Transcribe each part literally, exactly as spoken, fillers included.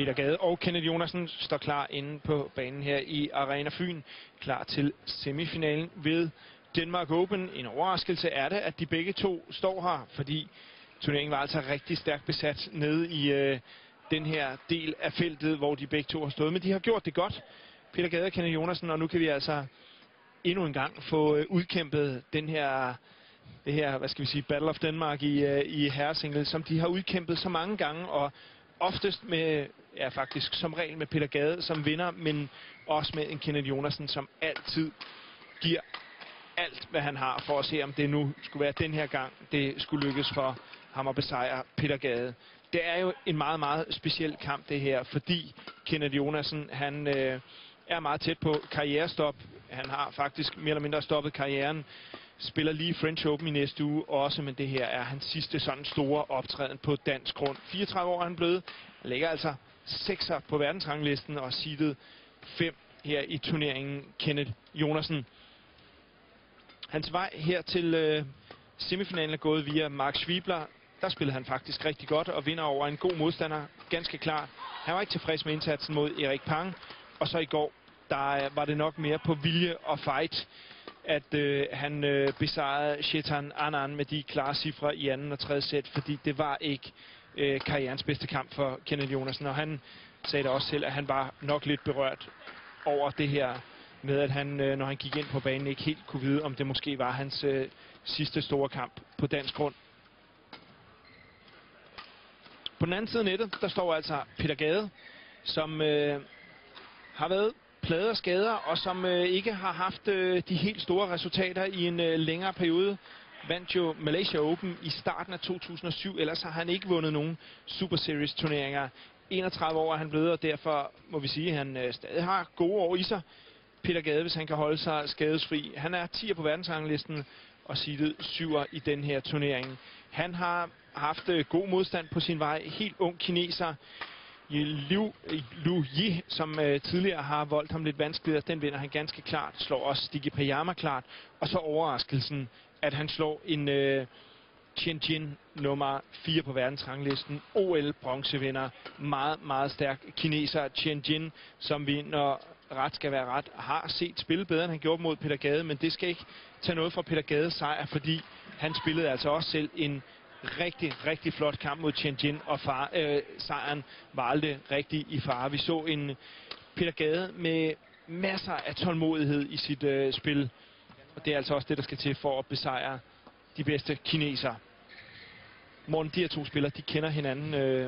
Peter Gade og Kenneth Jonassen står klar inde på banen her i Arena Fyn, klar til semifinalen ved Denmark Open. En overraskelse er det, at de begge to står her, fordi turneringen var altså rigtig stærkt besat nede i øh, den her del af feltet, hvor de begge to har stået. Men de har gjort det godt, Peter Gade og Kenneth Jonassen, og nu kan vi altså endnu en gang få øh, udkæmpet den her, det her, hvad skal vi sige, Battle of Denmark i, øh, i herresingle, som de har udkæmpet så mange gange, og oftest med, ja faktisk som regel med Peter Gade som vinder, men også med en Kenneth Jonassen, som altid giver alt, hvad han har, for at se, om det nu skulle være den her gang, det skulle lykkes for ham at besejre Peter Gade. Det er jo en meget, meget speciel kamp, det her, fordi Kenneth Jonassen, han øh, er meget tæt på karrierestop. Han har faktisk mere eller mindre stoppet karrieren. Spiller lige French Open i næste uge også, men det her er hans sidste sådan store optræden på dansk grund. fireogtredive år er han blevet. Han ligger altså sekser på verdensranglisten og seedet fem her i turneringen, Kenneth Jonassen. Hans vej her til øh, semifinalen er gået via Mark Schwiebler. Der spillede han faktisk rigtig godt og vinder over en god modstander, ganske klart. Han var ikke tilfreds med indsatsen mod Erik Pang. Og så i går, der var det nok mere på vilje og fight, at øh, han øh, besejrede Chetan Anand med de klare cifre i anden og tredje sæt, fordi det var ikke øh, karrierens bedste kamp for Kenneth Jonassen. Og han sagde det også selv, at han var nok lidt berørt over det her med, at han, øh, når han gik ind på banen, ikke helt kunne vide, om det måske var hans øh, sidste store kamp på dansk grund. På den anden side af nettet, der står altså Peter Gade, som øh, har været plaget af skader, og som øh, ikke har haft øh, de helt store resultater i en øh, længere periode. Vandt jo Malaysia Open i starten af to tusind og syv, ellers har han ikke vundet nogen Super Series turneringer. enogtredive år er han blevet, og derfor må vi sige, at han øh, stadig har gode år i sig. Peter Gade, hvis han kan holde sig skadesfri. Han er tier på verdensranglisten og seedet syver i den her turnering. Han har haft øh, god modstand på sin vej. Helt ung kineser, Liu, Liu Yi, som øh, tidligere har voldt ham lidt vanskeligt, den vinder han ganske klart. Slår også Stiggy Payama klart. Og så overraskelsen, at han slår en øh, Chen Jin, nummer fire på verdensranglisten. O L-bronzevinder. Meget, meget stærk kineser, Chen Jin, som vi, når ret skal være ret, har set spille bedre, end han gjorde mod Peter Gade. Men det skal ikke tage noget fra Peter Gades sejr, fordi han spillede altså også selv en rigtig, rigtig flot kamp mod Chen Jin, og far, øh, sejren var aldrig rigtig i fare. Vi så en Peter Gade med masser af tålmodighed i sit øh, spil, og det er altså også det, der skal til for at besejre de bedste kinesere. Morten, de her to spillere, de kender hinanden. Øh,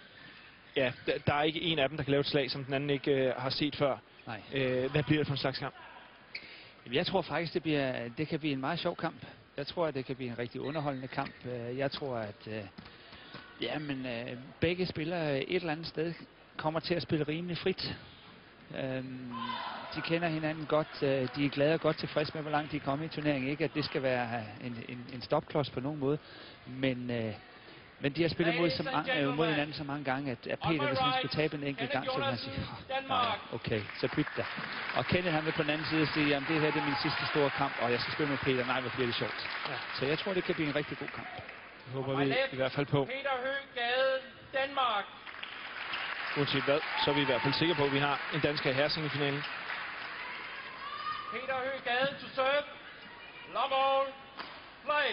ja, der er ikke en af dem, der kan lave et slag, som den anden ikke øh, har set før. Nej. Øh, hvad bliver det for en slags kamp? Jeg tror faktisk, det, bliver, det kan blive en meget sjov kamp. Jeg tror, at det kan blive en rigtig underholdende kamp. Jeg tror, at øh, jamen, øh, begge spillere et eller andet sted kommer til at spille rimelig frit. Øhm, de kender hinanden godt. Øh, de er glade og godt tilfreds med, hvor langt de er kommet i turneringen. Ikke, at det skal være en, en, en stopklods på nogen måde. Men, øh, men de har spillet mod, så mange, øh, mod hinanden så mange gange, at, at Peter, hvis han skulle tabe en enkelt gang, så ville han sige, oh, nej, okay, så pyt da. Og Kenneth, han vil på den anden side sige, jamen det her det er min sidste store kamp, og jeg skal spille med Peter. Nej, hvor bliver det sjovt. Ja. Så jeg tror, det kan blive en rigtig god kamp. Det håber vi i hvert fald på. Peter Høgh Gade, Danmark. Uanset hvad, så er vi i hvert fald sikre på, at vi har en dansker i herresingefinalen. Peter Høgh Gade to serve. Love all. Play.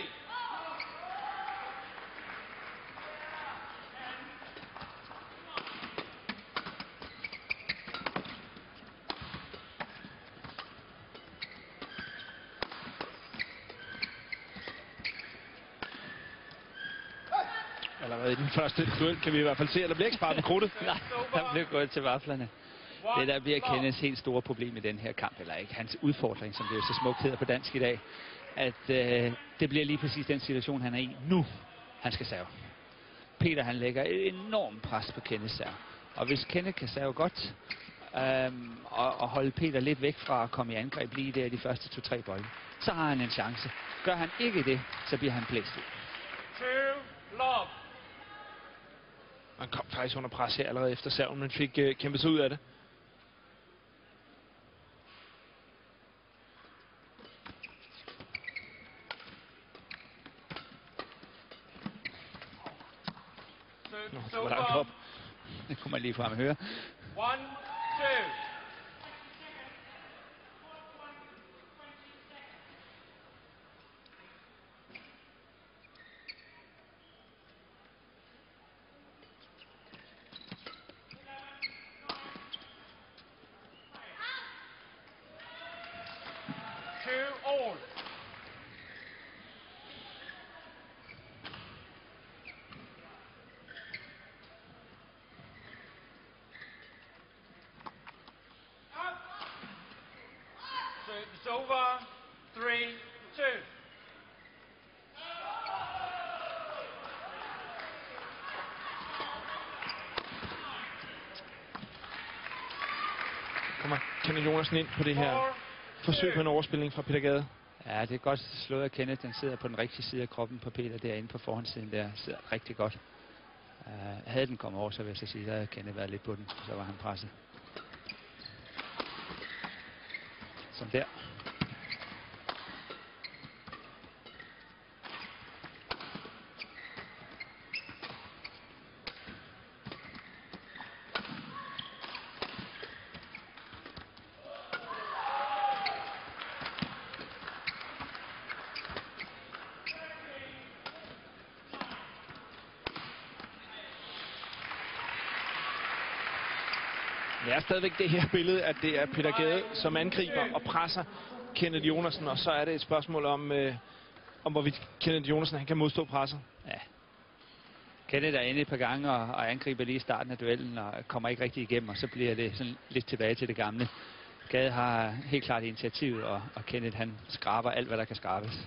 Allerede i den første duel kan vi i hvert fald se, at der bliver ikke sparet på krudtet. Nej, der bliver gået til vaflerne. Det der bliver Kenneths helt store problem i den her kamp, eller ikke hans udfordring, som det jo så smukt hedder på dansk i dag, at øh, det bliver lige præcis den situation, han er i nu. Han skal serve. Peter, han lægger et enormt pres på Kenneths serve. Og hvis Kenneth kan serve godt, øhm, og, og holde Peter lidt væk fra at komme i angreb lige der i de første to-tre bolde, så har han en chance. Gør han ikke det, så bliver han blæst ud. Love. Han kom faktisk under pres her allerede efter serven, men fik øh, kæmpet sig ud af det. Nå, så var langt op. Det kunne man lige frem høre. One, two. Two all. It's over. Three, two. Kommer Kenneth Jonassen ind på det her Four, forsøg på en overspilning fra Peter Gade. Ja, det er godt slået af Kenneth. Den sidder på den rigtige side af kroppen på Peter derinde på forhåndssiden der. Sidder rigtig godt. Uh, havde den kommet over, så vil jeg så sige, så havde Kenneth været lidt på den. Så var han presset. Som der. Det er stadigvæk det her billede, at det er Peter Gade, som angriber og presser Kenneth Jonassen, og så er det et spørgsmål om, øh, om hvorvidt Kenneth Jonassen han kan modstå presset. Ja. Kenneth er inde et par gange og, og angriber lige i starten af duellen og kommer ikke rigtig igennem, og så bliver det sådan lidt tilbage til det gamle. Gade har helt klart initiativet, og, og Kenneth han skraber alt, hvad der kan skrabes.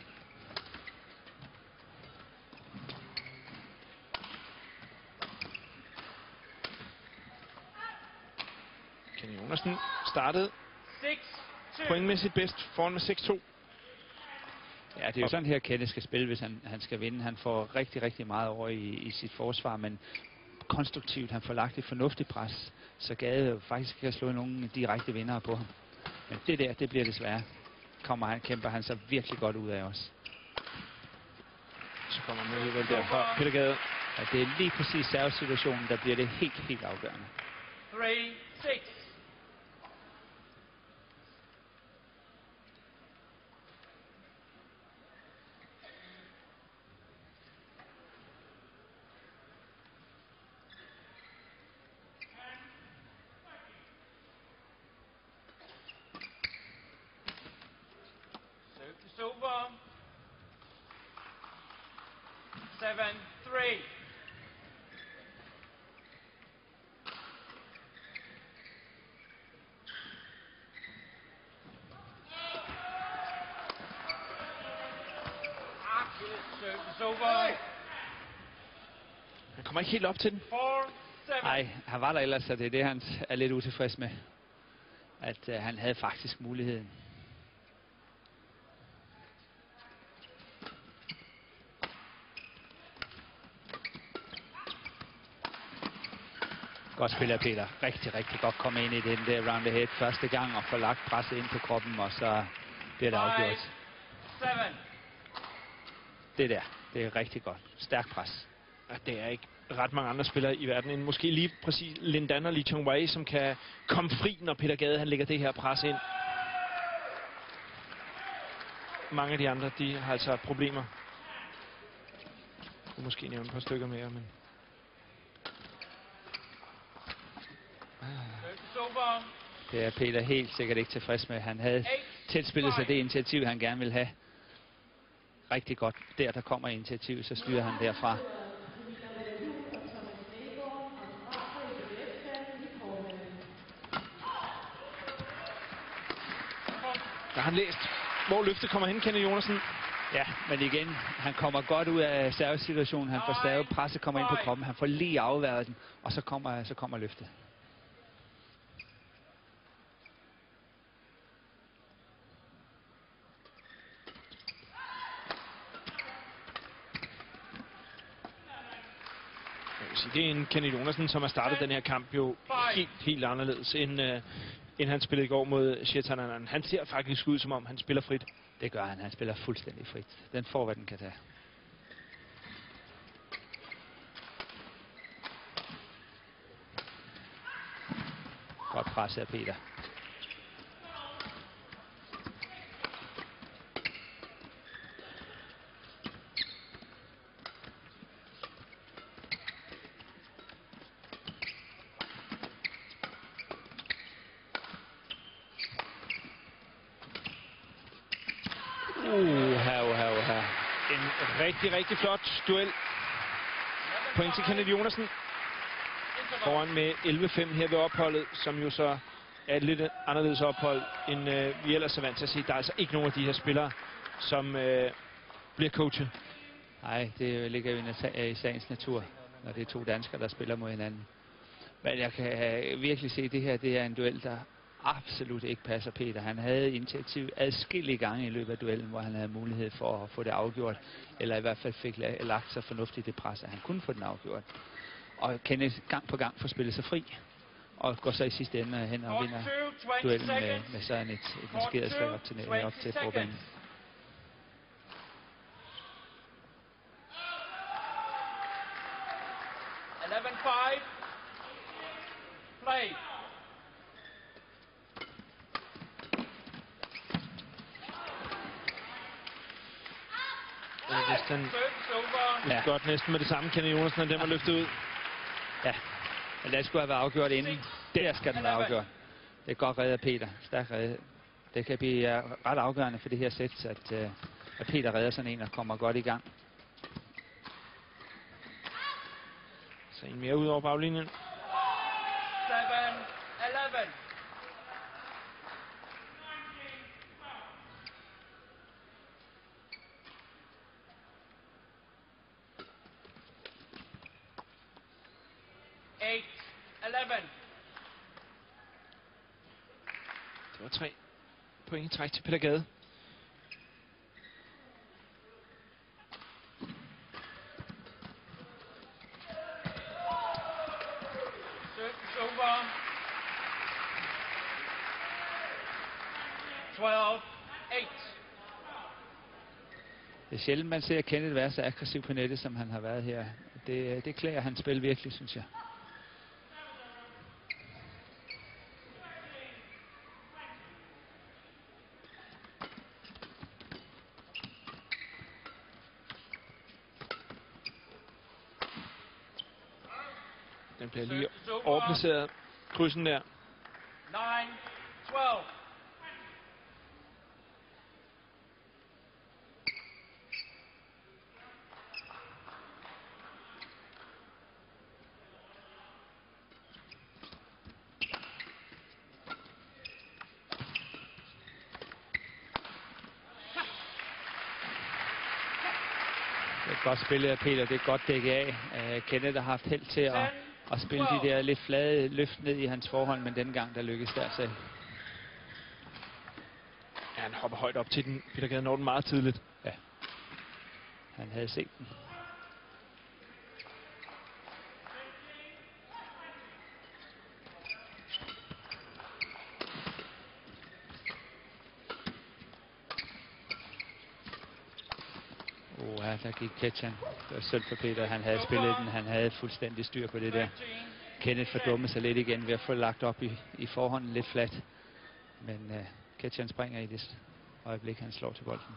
Kenneth Jonassen startede Six, two. pointmæssigt bedst foran med seks to. Ja, det er jo sådan her, Kenneth skal spille, hvis han, han skal vinde. Han får rigtig, rigtig meget over i, i sit forsvar, men konstruktivt. Han får lagt et fornuftigt pres, så Gade jo faktisk kan slå nogle direkte vindere på ham. Men det der, det bliver desværre. Kommer han, kæmper han så virkelig godt ud af os. Så kommer han vel der fra Peter Gade. Ja, det er lige præcis servesituationen, der bliver det helt, helt afgørende. Three, six. It's over. Seven, three. It's over. Han kommer ikke helt op til den. Four, seven. Nej, han var der ellers, så det er det, han er lidt utilfreds med. At uh, han havde faktisk muligheden. Godt spiller Peter. Rigtig, rigtig godt komme ind i den der round ahead første gang og få lagt presset ind på kroppen, og så bliver det afgjort. Seven. Det der, det er rigtig godt. Stærk pres. Ja, det er ikke ret mange andre spillere i verden end måske lige præcis Lindan og Lee Chong Wei, som kan komme fri, når Peter Gade han lægger det her pres ind. Mange af de andre, de har altså problemer. Jeg kunne måske nævne et par stykker mere, men... It's over. Det er Peter helt sikkert ikke tilfreds med. Han havde tilspillet sig det initiativ, han gerne ville have. Rigtig godt. Der, der kommer initiativ, så styrer han derfra. Der har han læst, hvor løftet kommer hen, Kenneth Jonassen. Ja, men igen, han kommer godt ud af servesituationen. Han får stavet, presset kommer ind på kroppen. Han får lige afværet den, og så kommer, så kommer løftet. Det er en Kenneth Jonassen, som har startet den her kamp jo helt, helt anderledes, end, øh, end han spillede i går mod Shirtanen. Han ser faktisk ud, som om han spiller frit. Det gør han. Han spiller fuldstændig frit. Den får, hvad den kan tage. Godt presset af Peter. Uh, her, her, her. En rigtig, rigtig flot duel. Point til Kenneth Jonassen. Foran med elleve fem her ved opholdet, som jo så er et lidt anderledes ophold, end øh, vi ellers er vant til at sige. Der er altså ikke nogen af de her spillere, som øh, bliver coachet. Nej, det ligger jo i sagens natur, når det er to danskere, der spiller mod hinanden. Men jeg kan virkelig se, at det her det er en duel, der absolut ikke passer Peter. Han havde initiativ adskillige gange i løbet af duellen, hvor han havde mulighed for at få det afgjort, eller i hvert fald fik lagt sig fornuftigt det pres, at han kunne få den afgjort. Og Kenneth gang på gang får spillet sig fri, og går så i sidste ende hen og vinder duellen med, med sådan et, et maskeret slag op til, op til forbanen. eleven five. Play. Hvis den ja. godt næsten med det samme, Kenneth Jonassen, den var løftet ud. Ja, men det skulle have været afgjort inden. Der skal den være afgjort. Det er godt reddet af Peter. Stærk reddet. Det kan blive uh, ret afgørende for det her sæt, at, uh, at Peter redder sådan en og kommer godt i gang. Så en mere ud over baglinjen. seven eleven. eight eleven. Det var tre point i træk til Peter Gade. Service over. twelve eight. Det er sjældent, man ser Kenneth være så aggressiv på nettet, som han har været her. Det, det klæder hans spil virkelig, synes jeg. Den bliver lige overplaceret. Krydsen der. nine twelve. Det er et godt spillet af Peter, det er godt dækket af. Uh, Kenneth har haft held til at, at spille de der lidt flade løft ned i hans forhold, men denne gang der lykkes der selv. Ja, han hopper højt op til den. Peter Gade når den meget tidligt. Ja, han havde set den. Ja, der gik Ketjan. Det var synd for Peter. Han havde spillet den. Han havde fuldstændig styr på det der. Kenneth fordummede sig lidt igen ved at få lagt op i, i forhånden lidt fladt. Men uh, Ketjan springer i det øjeblik, han slår til bolden.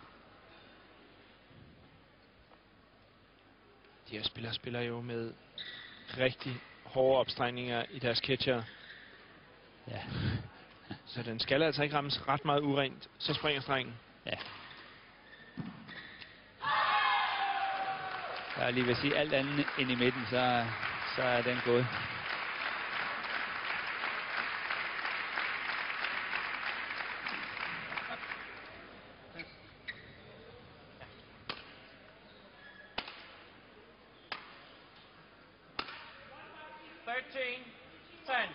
De her spillere spiller jo med rigtig hårde opstregninger i deres catcher. Ja. Så den skal altså ikke rammes ret meget urent. Så springer strengen. Ja. Jeg er lige ved at sige, alt andet ind i midten, så, så er den gået. thirteen ten.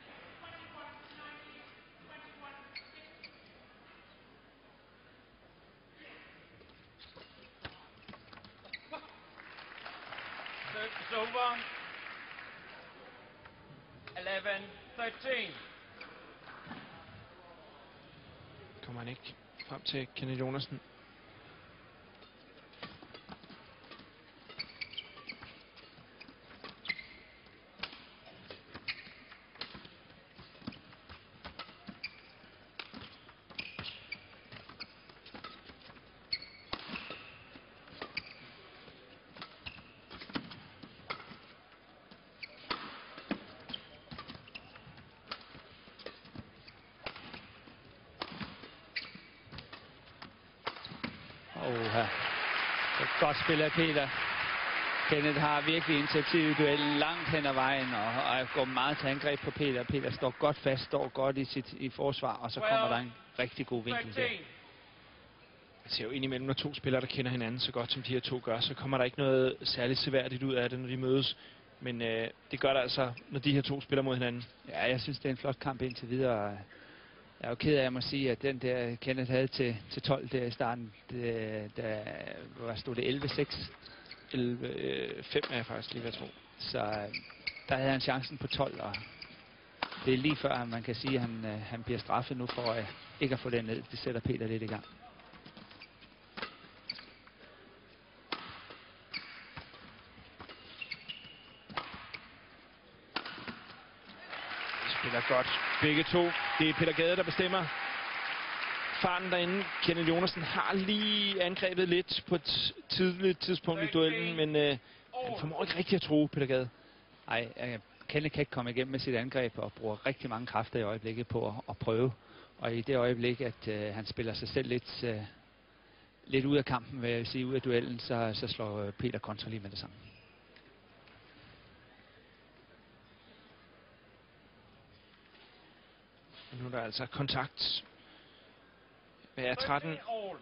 Service over. eleven thirteen. Kommer han ikke frem til Kenneth Jonassen. Godt spiller Peter. Kenneth har virkelig initiativ i duellen langt hen ad vejen, og, og går meget til angreb på Peter. Peter står godt fast, står godt i sit i forsvar, og så kommer der en rigtig god vinkel der. Jeg ser jo indimellem, når to spillere, der kender hinanden så godt, som de her to gør, så kommer der ikke noget særligt seværdigt ud af det, når de mødes. Men øh, det gør der altså, når de her to spiller mod hinanden. Ja, jeg synes, det er en flot kamp indtil videre. Jeg er jo ked af, at jeg må sige, at den der Kenneth havde til, til tolv der i starten, det, der var stod det elleve seks. elleve fem er jeg faktisk lige ved at tro. Så der havde han chancen på tolv, og det er lige før, at man kan sige, at han, han bliver straffet nu for at ikke at få den ned. Det sætter Peter lidt i gang. Spiller godt. Begge to. Det er Peter Gade, der bestemmer farten derinde. Kenneth Jonassen har lige angrebet lidt på et tidligt tidspunkt i duellen, men øh, han formår ikke rigtig at tro Peter Gade. Nej, øh, Kenneth kan ikke komme igennem med sit angreb og bruger rigtig mange kræfter i øjeblikket på at, at prøve. Og i det øjeblik, at øh, han spiller sig selv lidt, øh, lidt ud af kampen, vil jeg sige, ud af duellen, så, så slår Peter kontra lige med det samme. Nu er der altså kontakt. Hvad er tretten?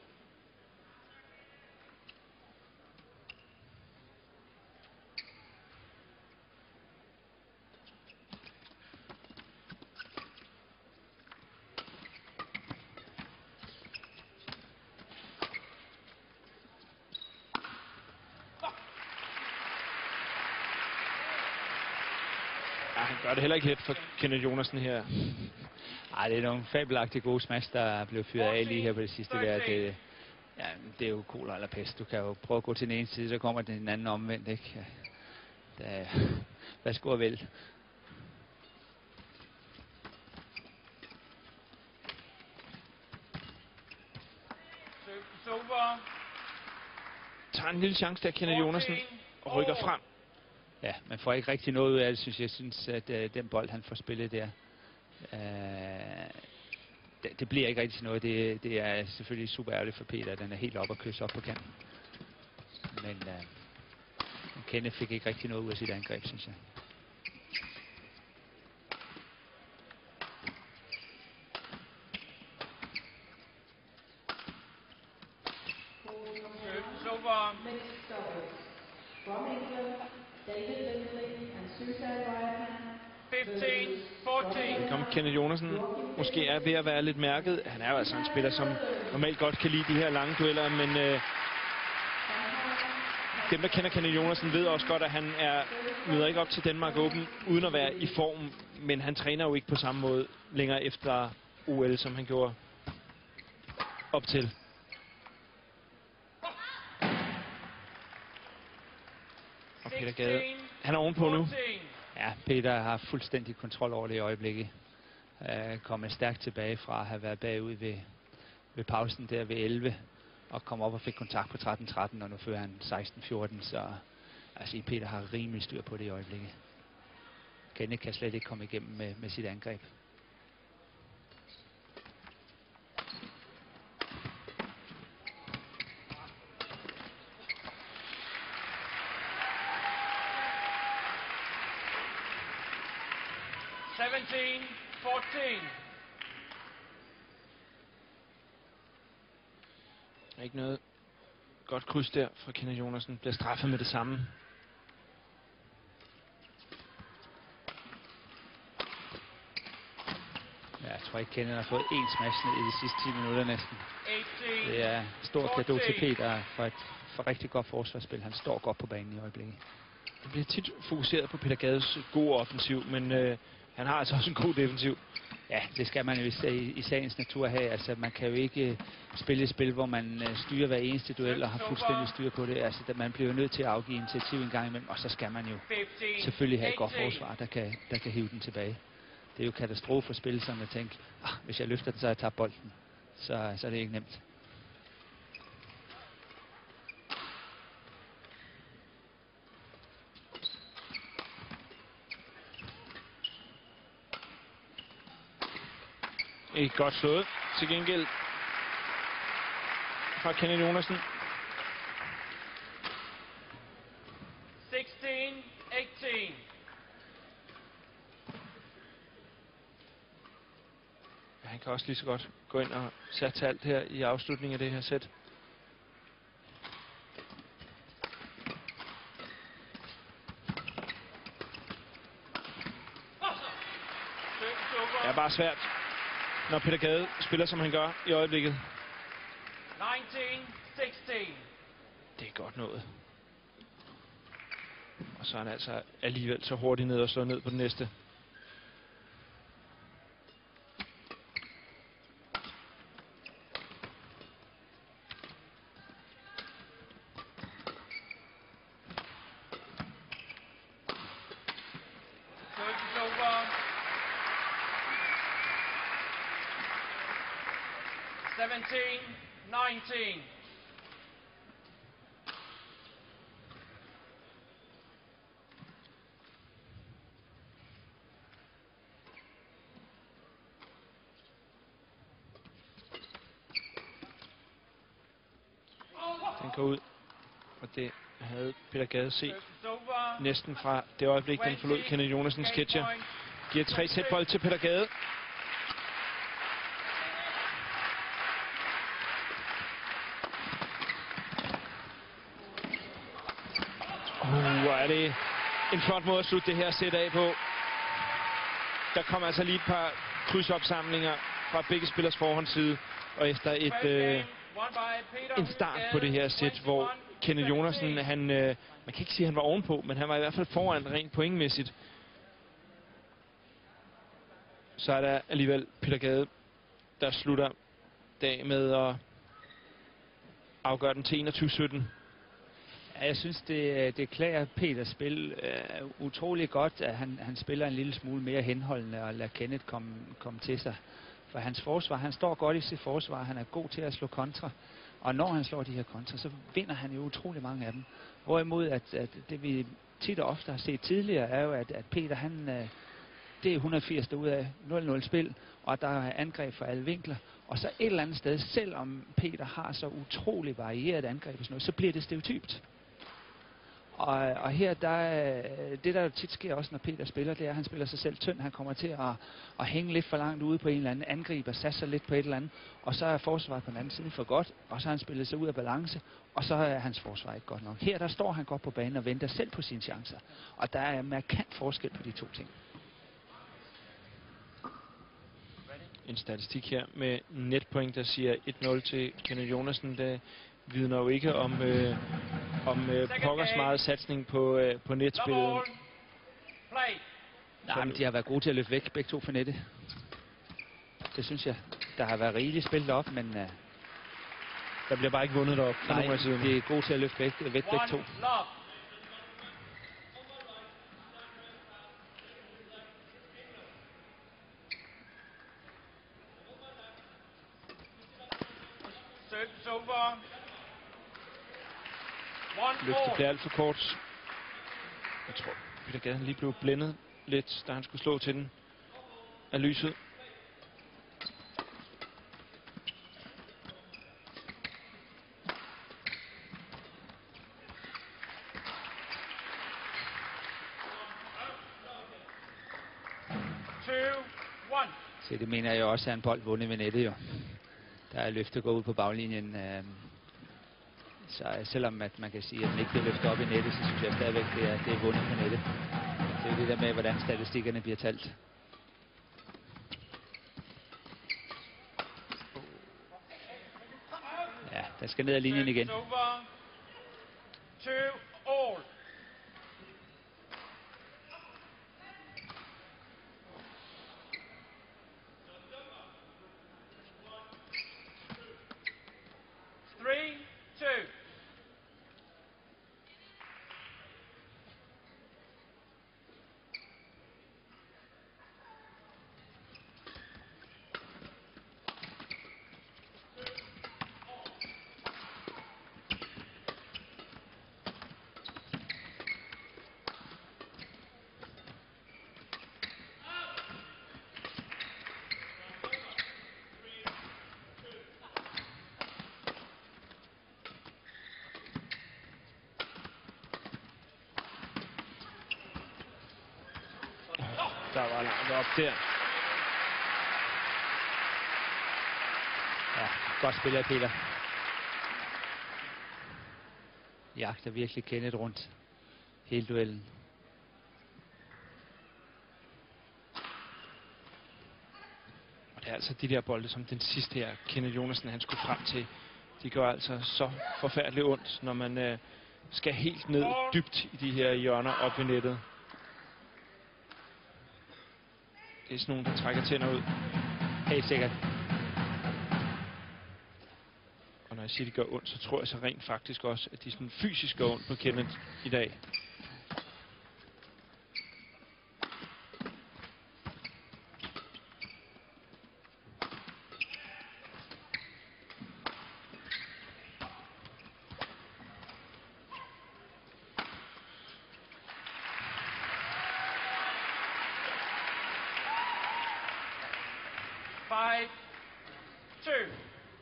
Ja, han gør det heller ikke let for Kenneth Jonassen her. Ej, det er nogle fabelagtige gode smash, der er blevet fyret af lige her på det sidste der. Det, ja, det er jo cola eller pest. Du kan jo prøve at gå til den ene side, så kommer den anden omvendt, ikke? Ja, værsgo og vel. Tager en lille chance der, Kenneth Jonassen, og rykker frem. Ja, man får ikke rigtig noget ud af det, synes jeg. Jeg synes, at uh, den bold, han får spillet der, uh, det, det bliver ikke rigtig til noget. Det, det er selvfølgelig super ærgerligt for Peter. Den er helt op og kysse op på kanten. Men uh, Kenneth fik ikke rigtig noget ud af sit angreb, synes jeg. Kom Kenneth Jonassen måske er ved at være lidt mærket. Han er jo altså en spiller, som normalt godt kan lide de her lange dueller, men øh, dem, der kender Kenneth Jonassen, ved også godt, at han er møder ikke op til Danmark Open uden at være i form, men han træner jo ikke på samme måde længere efter O L, som han gjorde op til. Og Peter Gade, han er ovenpå nu. Ja, Peter har fuldstændig kontrol over det i øjeblikket. Uh, kommet stærkt tilbage fra at have været bagud ved, ved pausen der ved elleve. Og kom op og fik kontakt på tretten tretten, og nu fører han seksten fjorten. Så altså, Peter har rimelig styr på det i øjeblikket. Kenneth kan slet ikke komme igennem med, med sit angreb. seventeen fourteen. Ikke noget godt kryds der fra Kenneth Jonassen. Bliver straffet med det samme. Ja, jeg tror ikke, Kenneth har fået én smash ned i de sidste ti minutter næsten. Det er stor cadeau til Peter for et for rigtig godt forsvarsspil. Han står godt på banen i øjeblikket. Det bliver tit fokuseret på Peter Gades gode offensiv, men øh, han har altså også en god defensiv. Ja, det skal man jo i, i sagens natur have. Altså, man kan jo ikke spille et spil, hvor man uh, styrer hver eneste duel og har fuldstændig styr på det. Altså, man bliver jo nødt til at afgive initiativ en gang imellem, og så skal man jo selvfølgelig have et godt forsvar, der kan, der kan hive den tilbage. Det er jo katastrofe for spil, som jeg tænker, ah, hvis jeg løfter den, så har jeg tabt bolden. Så, så er det ikke nemt. Ikke godt slået. Til gengæld fra Kenneth Jonassen. kan også lige så godt gå ind og sætte alt her i afslutningen af det her sæt. Det er bare svært, når Peter Gade spiller, som han gør i øjeblikket. nitten seksten. Det er godt noget. Og så er han altså alligevel så hurtigt ned og slår ned på den næste. seventeen nineteen. Den går ud, og det havde Peter Gade set næsten fra det øjeblik, den forlod Kenneth Jonassens catcher. Giver tre sætbold til Peter Gade. Uh, hvor er det en flot måde at slutte det her sæt af på. Der kommer altså lige et par krydsopsamlinger fra begge spillers forhåndsside, og efter et øh, en start på det her sæt, hvor Kenneth Jonassen, han, øh, man kan ikke sige, at han var ovenpå, men han var i hvert fald foran rent pointmæssigt. Så er der alligevel Peter Gade, der slutter dag med at afgøre den til enogtyve sytten. Ja, jeg synes, det, det klæder Peters spil øh, utrolig godt, at han, han spiller en lille smule mere henholdende og lader Kenneth komme, komme til sig. For hans forsvar, han står godt i sit forsvar, han er god til at slå kontra. Og når han slår de her kontra, så vinder han jo utrolig mange af dem. Hvorimod, at, at det vi tit og ofte har set tidligere, er jo, at, at Peter, han, øh, det er et hundrede og firs ud af nul nul spil, og der er angreb fra alle vinkler. Og så et eller andet sted, selvom Peter har så utrolig varieret angreb og sådan noget, så bliver det stereotypt. Og, og her, der, det der tit sker også, når Peter spiller, det er, at han spiller sig selv tynd. Han kommer til at, at hænge lidt for langt ude på en eller anden angreb og satser lidt på et eller andet. Og så er forsvaret på den anden side for godt, og så har han spillet sig ud af balance, og så er hans forsvar ikke godt nok. Her, der står han godt på banen og venter selv på sine chancer. Og der er markant forskel på de to ting. En statistik her med netpoint, der siger et nul til Kenneth Jonassen. Det vidner jo ikke om, øh, om øh, pokkers meget satsning på, øh, på netspillet. Nej, men de har været gode til at løfte væk, begge to for nettet. Det synes jeg. Der har været rigeligt spillet op, men... Uh, der bliver bare ikke vundet deroppe fra nogle af siderne. De er gode til at løfte væk, væk begge to. Løftet bliver alt for kort. Jeg tror, Peter Gade lige blev blændet lidt, da han skulle slå til den af lyset. Så det mener jeg også er en bold vundet ved nettet jo. Der er løftet gået ud på baglinjen. Øh, så selvom at man kan sige, at den ikke bliver løftet op i nettet, så synes jeg stadigvæk, det er, det er vundet på nettet. Det er det der med, hvordan statistikkerne bliver talt. Ja, der skal ned ad linjen igen. Der var langt op der. Godt spiller Peter. Jagter virkelig Kenneth rundt hele duellen. Og det er altså de der bolde, som den sidste her, Kenneth Jonassen, han skulle frem til. De gør altså så forfærdeligt ondt, når man øh, skal helt ned dybt i de her hjørner op i nettet. Det er sådan nogle, der trækker tænder ud. Helt sikkert. Og når jeg siger, de gør ondt, så tror jeg så rent faktisk også, at de sådan fysisk gør ondt på Kenneth i dag. Five, two.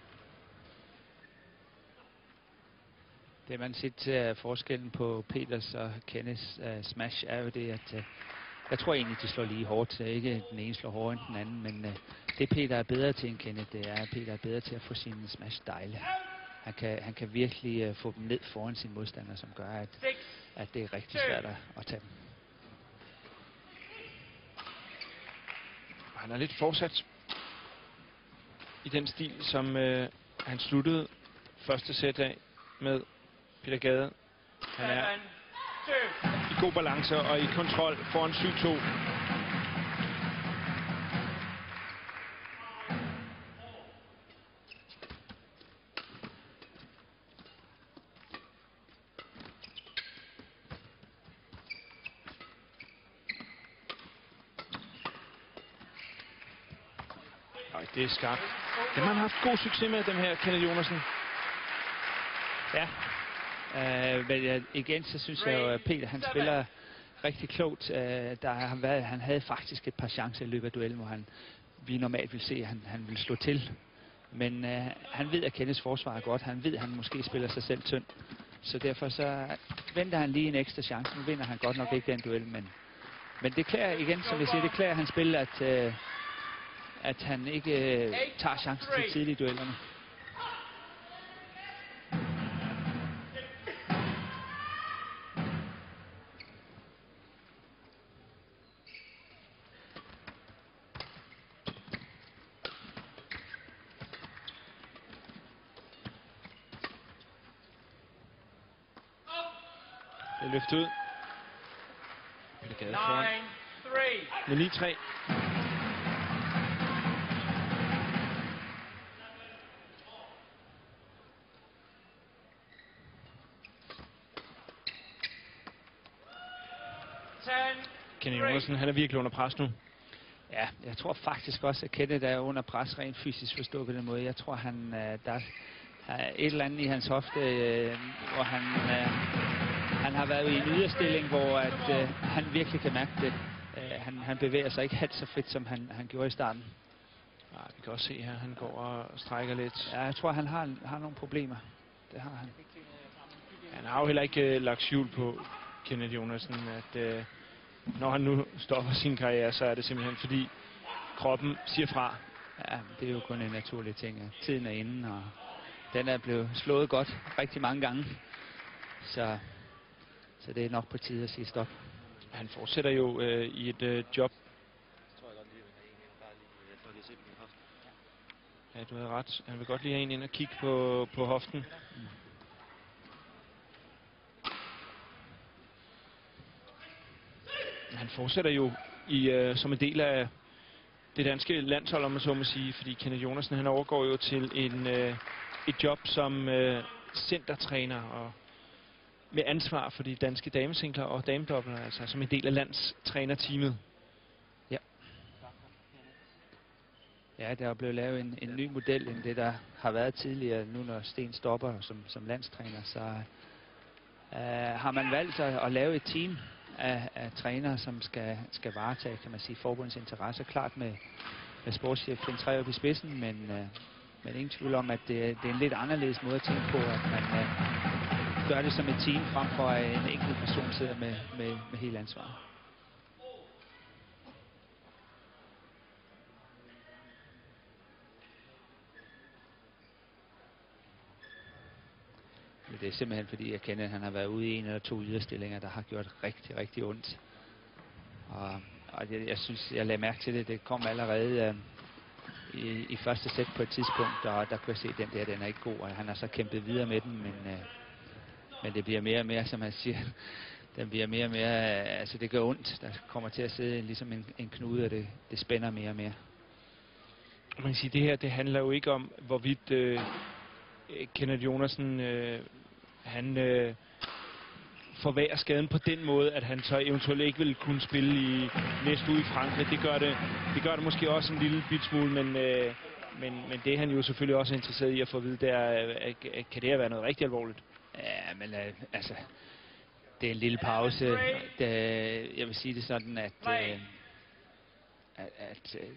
Det man ser til forskellen på Peters og Kenneths uh, smash er jo det, at uh, jeg tror egentlig, de slår lige hårdt. Ikke den ene slår hårdere end den anden, men uh, det Peter er bedre til end Kenneth, det er, at Peter er bedre til at få sin smash dejle. Han kan, han kan virkelig uh, få dem ned foran sin modstander, som gør, at, at det er rigtig svært at, at tage dem. Han er lidt fortsat i den stil, som øh, han sluttede første sæt af med Peter Gade. Han er i god balance og i kontrol foran syv to. Ej, det er skarpt. Dem har han haft god succes med, dem her, Kenneth Jonassen. Ja, uh, men uh, igen så synes jeg jo, at Peter han spiller rigtig klogt. Uh, der har været, han havde faktisk et par chancer i løbet af duellen, hvor han, vi normalt vil se, at han, han vil slå til. Men uh, han ved, at Kenneths forsvar er godt. Han ved, at han måske spiller sig selv tynd. Så derfor så venter han lige en ekstra chance. Nu vinder han godt nok ikke den duel, men, men det klæder igen, som jeg siger, det klæder han spiller, at, uh, at han ikke uh, tager chancen til tidligt i duellerne. Det er løftet ud. Peter Gade foran. Med ni tre. Kenneth Jonassen, han er virkelig under pres nu. Ja, jeg tror faktisk også, at Kenneth er under pres rent fysisk forstået på den måde. Jeg tror, han øh, der er et eller andet i hans hofte, øh, hvor han, øh, han har været i en yderstilling, hvor at, øh, han virkelig kan mærke det. Øh, han, han bevæger sig ikke helt så frit, som han, han gjorde i starten. Ja, vi kan også se her, han går og strækker lidt. Ja, jeg tror, han har, har nogle problemer. Det har han. Han har jo heller ikke uh, lagt skjul på, Kenneth Jonassen, at uh, når han nu stopper sin karriere, så er det simpelthen fordi kroppen siger fra. Ja, det er jo kun en naturlig ting. Tiden er inde, og den er blevet slået godt rigtig mange gange. Så, så det er nok på tide at sige stop. Han fortsætter jo øh, i et øh, job. Ja, du havde ret. Han vil godt lige have en ind og kigge på, på hoften. Mm. Han fortsætter jo i, øh, som en del af det danske landshold, om man så må sige, fordi Kenneth Jonassen, han overgår jo til en, øh, et job som øh, centertræner og med ansvar for de danske damesingler og damedobler, altså som en del af landstrænerteamet. Ja. Ja, der er blevet lavet en, en ny model end det, der har været tidligere, nu når Sten stopper som, som landstræner, så øh, har man valgt at, at lave et team af, af trænere, som skal, skal varetage, kan man sige, forbundets interesse. Klart med, med sportschef Finn Treup i spidsen, men, øh, men ingen tvivl om, at det, det er en lidt anderledes måde at tænke på, at man øh, gør det som et team, frem for at en enkelt person sidder med, med, med hele ansvaret. det er simpelthen fordi, jeg kender, at han har været ude i en eller to yderstillinger, der har gjort rigtig, rigtig ondt. Og, og jeg, jeg synes, jeg lagde mærke til det. Det kom allerede øh, i, i første sæt på et tidspunkt, og der kunne jeg se, at den der, den er ikke god, og han har så kæmpet videre med den, men, øh, men det bliver mere og mere, som han siger, den bliver mere og mere, øh, altså det gør ondt. Der kommer til at sidde ligesom en, en knude, og det, det spænder mere og mere. Man kan sige, det her, det handler jo ikke om, hvorvidt øh, Kenneth Jonassen, øh, han øh, forværrer skaden på den måde, at han så eventuelt ikke vil kunne spille i næste uge i Frankrig. Det gør det, det gør det måske også en lille bit smule, men, øh, men, men det er han jo selvfølgelig også interesseret i at få at vide, det er, øh, kan det her være noget rigtig alvorligt? Ja, men øh, altså, det er en lille pause. Det, jeg vil sige det sådan, at, øh, at, at øh,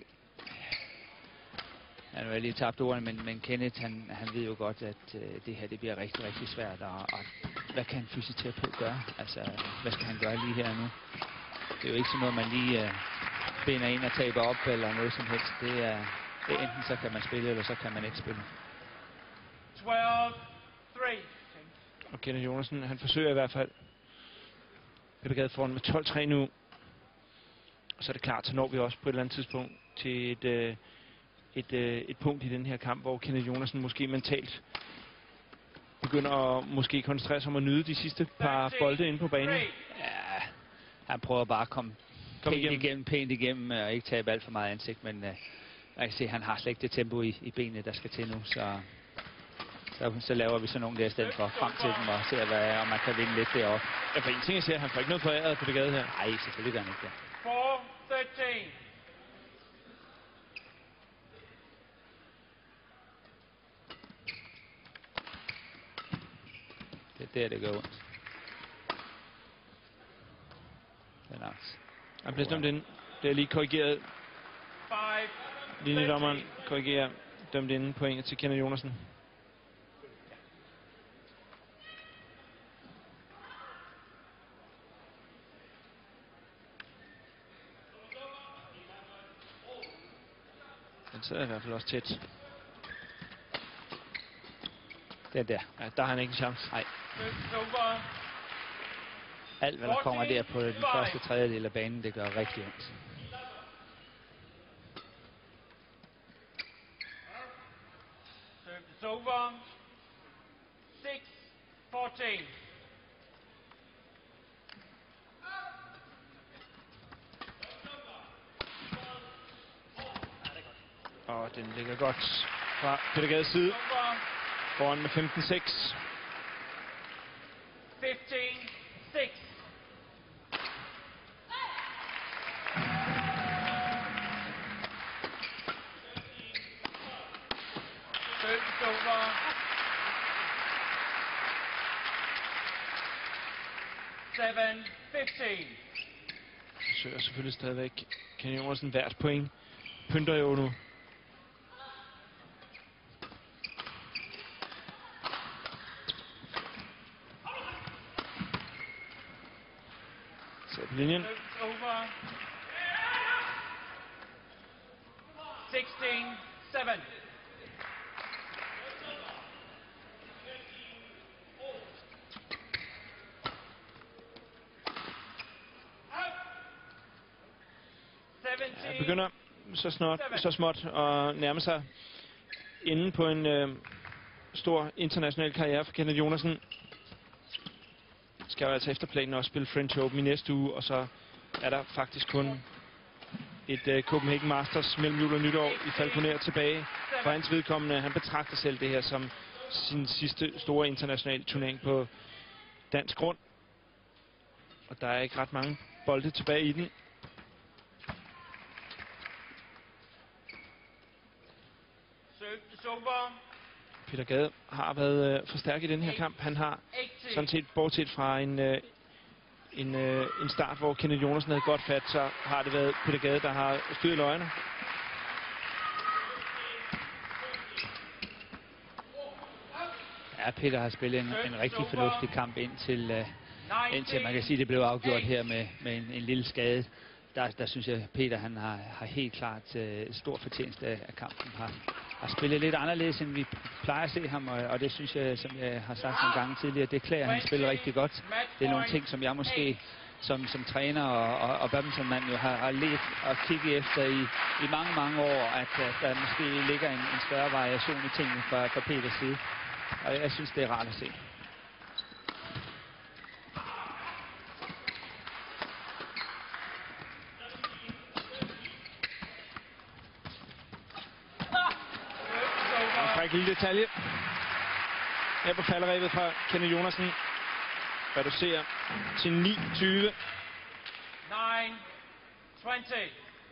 han har lige tabt ordene, men, men Kenneth, han, han ved jo godt, at øh, det her det bliver rigtig, rigtig svært. Og, og hvad kan en fysioterapeut gøre? Altså, hvad skal han gøre lige her nu? Det er jo ikke sådan noget, man lige øh, binder ind og taber op, eller noget som helst. Det er, det er enten så kan man spille, eller så kan man ikke spille. twelve three. Og Kenneth Jonassen, han forsøger i hvert fald. Peter Gade foran med tolv tre nu. Og så er det klart, så når vi også på et eller andet tidspunkt til et... Øh, Et, øh, et punkt i den her kamp, hvor Kenneth Jonassen måske mentalt begynder at måske koncentrere sig om at nyde de sidste par bolde inde på banen. Ja, han prøver bare at komme Kom pænt igennem. igennem, pænt igennem og ikke tabe alt for meget ansigt, men øh, jeg kan se, at han har slet ikke det tempo i, i benene, der skal til nu, så, så, så laver vi sådan nogle der i stedet for frem til dem og ser, hvad, om man kan vinde lidt deroppe. Ja, for en ting jeg siger, han får ikke noget foræret på det Gade her. Nej, selvfølgelig gør han ikke det. four thirteen. Det er der, det gør ondt. Det er nok. Han bliver dømt ind. Det er lige korrigeret. five Linjedommeren korrigerer dømt inden pointet til Kenneth Jonassen. Den sidder i hvert fald også tæt. Den der. Ja, der har han ikke en chance. Nej. It's over. Alt, hvad der kommer der på den første tredjedel af banen, det gør rigtig ondt. It's over. six fourteen. Og den ligger godt fra Peter Gades side. Over. Foran med femten seks. fifteen six. It's over. seven fifteen. Forsøger selvfølgelig stadigvæk. Kenneth Jonassen hvert point. Pynter jo nu. Så på linjen. It's over. sixteen seven. Ja, begynder så, snart, så småt at nærme sig inde på en øh, stor international karriere for Kenneth Jonassen. Skal jo altså efter planen også spille French Open i næste uge, og så er der faktisk kun et øh, Copenhagen Masters mellem jul og nytår i Falconer tilbage. For hans vedkommende, han betragter selv det her som sin sidste store internationale turnering på dansk grund. Og der er ikke ret mange bolde tilbage i den. Peter Gade har været øh, for stærk i den her kamp. Han har sådan set, bortset fra en, øh, en, øh, en start, hvor Kenneth Jonassen havde godt fat, så har det været Peter Gade, der har styret løgene. Ja, Peter har spillet en, en rigtig fornuftig kamp indtil, uh, indtil man kan sige, at det blev afgjort her med, med en, en lille skade. Der, der synes jeg, Peter han har, har helt klart uh, stor fortjeneste af, af kampen her. har spillet lidt anderledes, end vi plejer at se ham, og, og det synes jeg, som jeg har sagt nogle gange tidligere, det klæder han spiller rigtig godt. Det er nogle ting, som jeg måske som, som træner og, og, og badmintonmand jo har, har let og kigget efter i, i mange, mange år, at, at der måske ligger en, en større variation i tingene fra, fra Peters side. Og jeg synes, det er rart at se. En lille detalje her på falderæbet fra Kenneth Jonassen. Reducerer til ni tyve. nine twenty.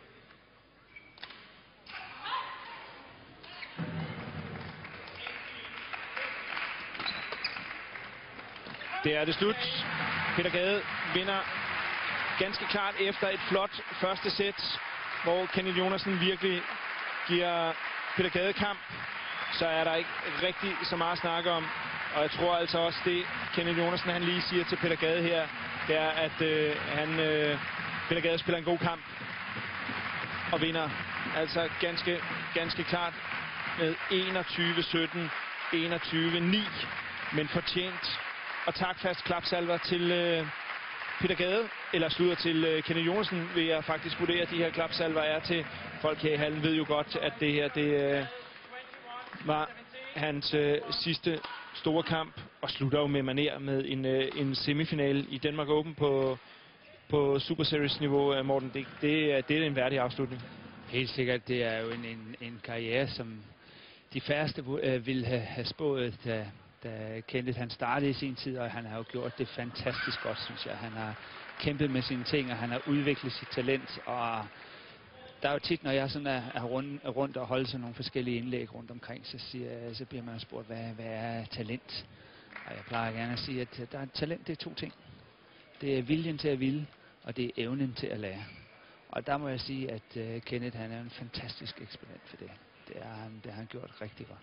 Det er det slut. Peter Gade vinder ganske klart efter et flot første sæt, hvor Kenneth Jonassen virkelig giver Peter Gade kamp. Så er der ikke rigtig så meget at snakke om. Og jeg tror altså også, det Kenneth Jonassen han lige siger til Peter Gade her, det er, at øh, han, øh, Peter Gade spiller en god kamp og vinder. Altså ganske, ganske klart med enogtyve sytten, enogtyve ni, men fortjent. Og takfast klapsalver til øh, Peter Gade, eller slutter til øh, Kenneth Jonassen, vil jeg faktisk vurdere, at de her klapsalver er til. Folk her i hallen ved jo godt, at det her, det øh, var hans øh, sidste store kamp, og slutter jo med maner med en, øh, en semifinale i Denmark Open på, på Super Series niveau, øh, Morten. Det, det, det er en værdig afslutning. Helt sikkert, det er jo en, en, en karriere, som de færreste øh, ville have, have spået, da, da Kenneth han startede i sin tid, og han har jo gjort det fantastisk godt, synes jeg. Han har kæmpet med sine ting, og han har udviklet sit talent, og der er jo tit, når jeg sådan er, er rundt, rundt og holder sådan nogle forskellige indlæg rundt omkring, så, siger, så bliver man spurgt, hvad, hvad er talent? Og jeg plejer gerne at sige, at der er talent, det er to ting. Det er viljen til at ville, og det er evnen til at lære. Og der må jeg sige, at uh, Kenneth han er en fantastisk eksponent for det. Det har han, det har han gjort rigtig godt.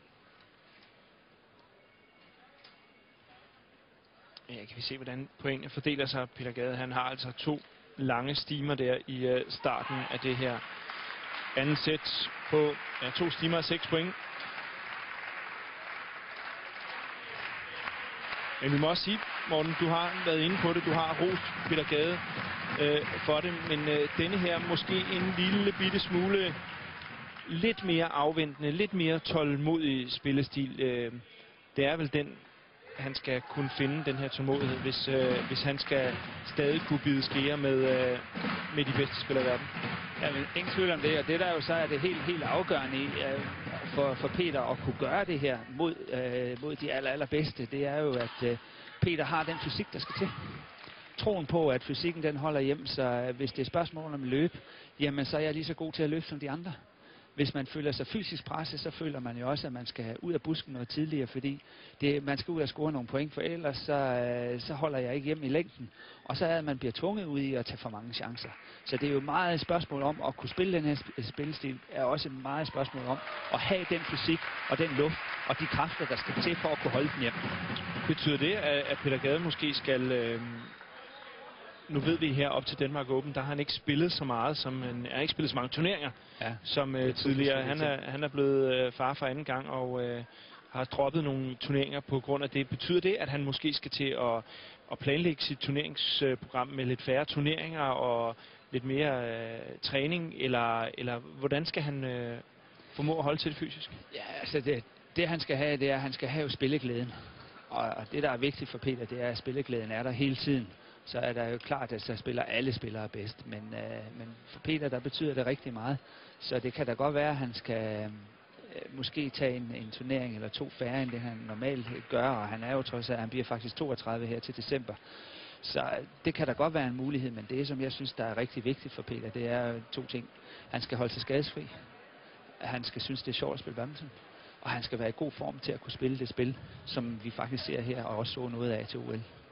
Ja, kan vi se, hvordan pointene fordeler sig. Peter Gade, han har altså to lange stimer der i uh, starten af det her andet sæt på ja, to stimer og seks point. Men vi må også sige, Morten, du har været inde på det, du har rost Peter Gade øh, for det, men øh, denne her måske en lille bitte smule lidt mere afventende, lidt mere tålmodig spillestil. Øh, det er vel den, han skal kunne finde, den her tålmodighed, hvis, øh, hvis han skal stadig kunne bide skære med, øh, med de bedste spillere i verden. Ja, men ingen tvivl om det, og det der jo så er det helt, helt afgørende i, øh, for, for Peter at kunne gøre det her mod, øh, mod de aller, allerbedste, det er jo, at øh, Peter har den fysik, der skal til. Troen på, at fysikken den holder hjem, så hvis det er spørgsmål om løb, jamen så er jeg lige så god til at løbe som de andre. Hvis man føler sig fysisk presset, så føler man jo også, at man skal ud af busken noget tidligere, fordi det, man skal ud og score nogle point, for ellers så, øh, så holder jeg ikke hjem i længden. Og så er man bliver tvunget ud i at tage for mange chancer. Så det er jo meget et spørgsmål om at kunne spille den her spillestil, er også et meget et spørgsmål om at have den fysik og den luft og de kræfter, der skal til for at kunne holde den hjem. Betyder det, at Peter Gade måske skal... Øh Nu ved vi her op til Denmark Open, der har han ikke spillet så meget, som han har ikke spillet så mange turneringer, ja, som uh, tidligere. Han er, han er blevet uh, far for anden gang og uh, har droppet nogle turneringer på grund af det. Betyder det, at han måske skal til at, at planlægge sit turneringsprogram med lidt færre turneringer og lidt mere uh, træning, eller, eller hvordan skal han uh, formå at holde til det fysisk? Ja, altså det, det han skal have, det er, at han skal have spilleglæden. Og, og det, der er vigtigt for Peter, det er, at spilleglæden er der hele tiden. Så er der jo klart, at så spiller alle spillere bedst, men, øh, men for Peter, der betyder det rigtig meget. Så det kan da godt være, at han skal øh, måske tage en, en turnering eller to færre, end det han normalt gør, og han er jo trods alt, han bliver faktisk toogtredive her til december. Så det kan da godt være en mulighed, men det, som jeg synes, der er rigtig vigtigt for Peter, det er to ting. Han skal holde sig skadesfri. Han skal synes, det er sjovt at spille badminton. Og han skal være i god form til at kunne spille det spil, som vi faktisk ser her, og også så noget af til O L.